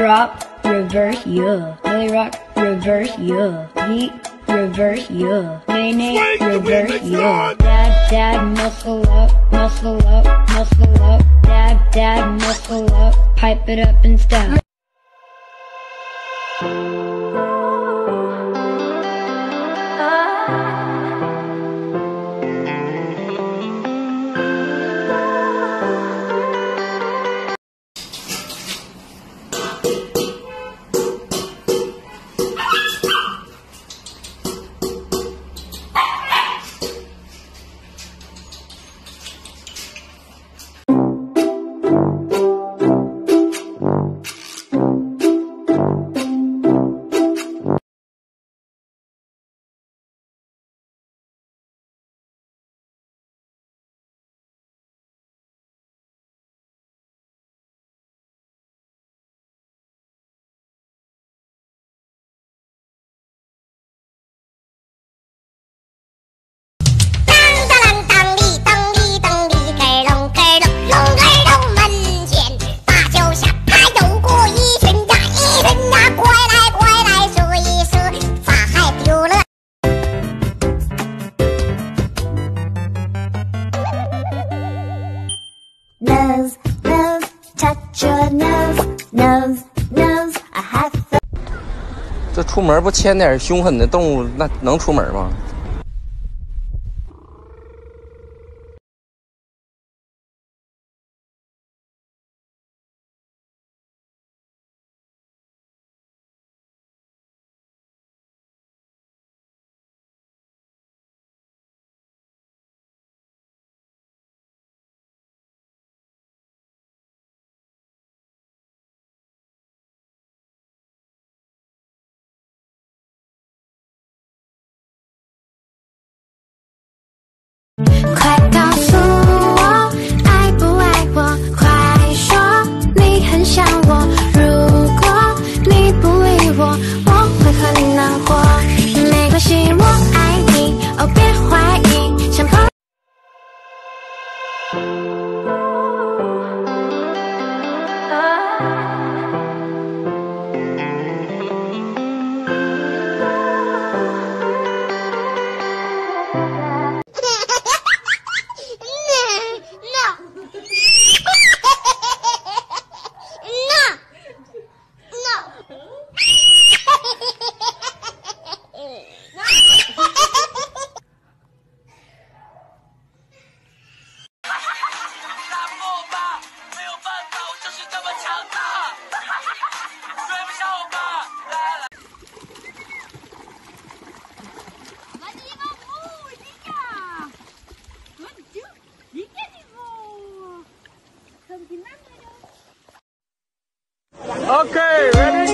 drop, reverse, yeah. Belly rock, reverse, yeah. Yeet, reverse, yeah. Nay, nay, reverse, yeah. Dab, dab, muscle up, muscle up, muscle up. Dab, dab, muscle up. Pipe it up and step. Nose, nose, touch your nose, nose, nose. I have. 这出门不牵点凶狠的动物，那能出门吗？ 快告诉我，爱不爱我？快说，你很想我。如果你不理我，我会和你难过。没关系，我爱你，哦，别怀疑，像朋友。 Okay, ready?